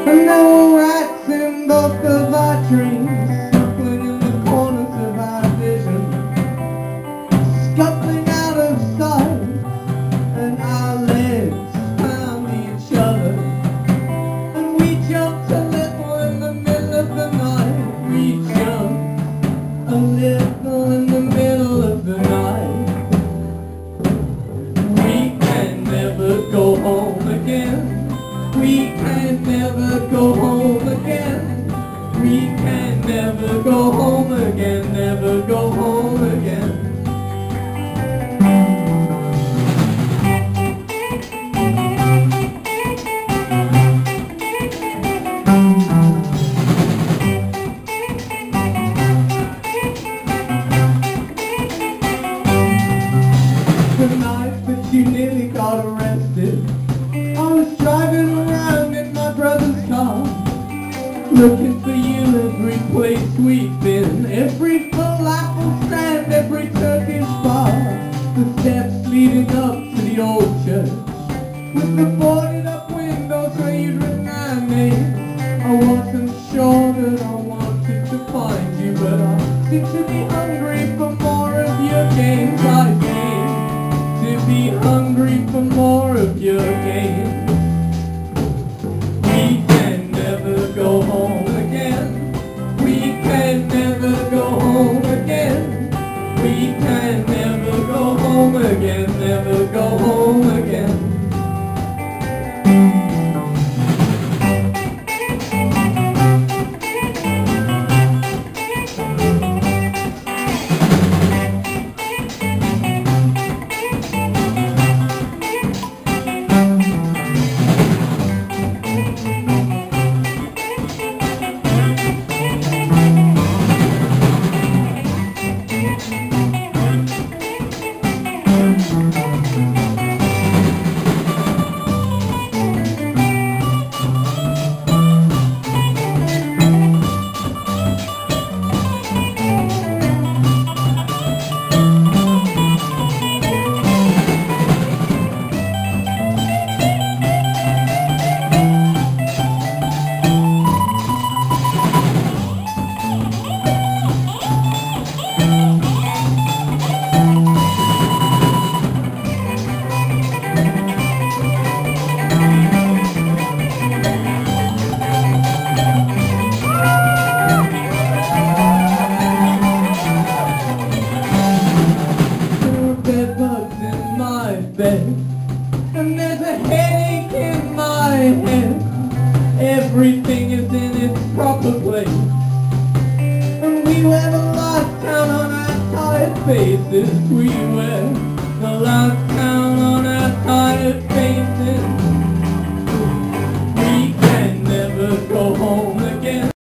And there were rats in both of our dreams, circling in the corners of our vision, scuttling out of sight, and our legs found each other. And we jumped a little in the middle of the night. We jumped a little in the middle of the night. We can never go home again. We can never go home again. We can never go home again. Never go home again. The night that you nearly got arrested, I was driving around in my brother's car, looking for you every place we've been, every falafel stand, every Turkish bar, the steps leading up to the old church, with the boarded up windows where you'd written our name. I wasn't sure that I wanted to find you, but I seem to be hungry for more of your games. I seem to be hungry for more of your games. We can never go home again. We can never go home again. We can never go home again. Never go home again. And there's a headache in my head. Everything is in its proper place, and we wear the last count on our tired faces. We wear the last count on our tired faces.